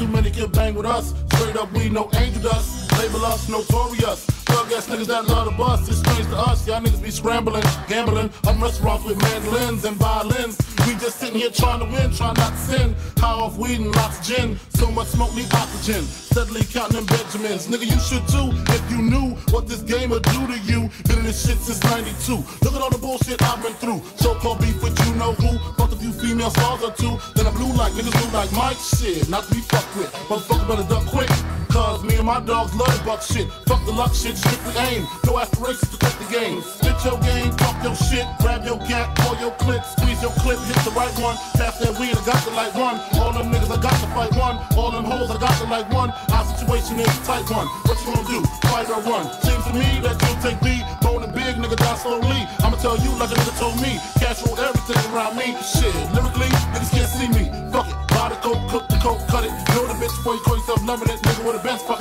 too many can bang with us. Straight up, we no angel dust. Label us notorious. Thug ass niggas that love to bust. It's strange to us, y'all niggas be scrambling, gambling. Up restaurants with mandolins and violins. We just sitting here trying to win, trying not to sin. High off weed and lots of gin. So much smoke need oxygen. Steadily counting them Benjamins. Nigga, you should too, if you knew what this game would do to you. Been in this shit since 92. Look at all the bullshit I've been through. So-called beef with you know who. Fucked a few female stars or two. Then I blew like niggas blue like Mike. Shit, not to be fucked with. Motherfucker better duck quick. Cause me and my dogs love the buck shit. Fuck the luck shit, strictly aim. No aspirations to cut the game. Spit your game, talk your shit. Grab your gat, pull your clip. Squeeze your clip, hit the right one. Pass that weed, I got the like one. All them niggas, I got to fight one. All them hoes, I got to like one. Our situation is a tight one. What you gonna do? Fight or run? Seems to me that you'll take me. Bone and big, nigga, die slowly. I'ma tell you like a nigga told me. Cash roll everything around me. Shit, lyrically, niggas can't see me. Fuck it. Buy the coke, cook the coke, cut it. Know the bitch before you call yourself loving it. Nigga with a bench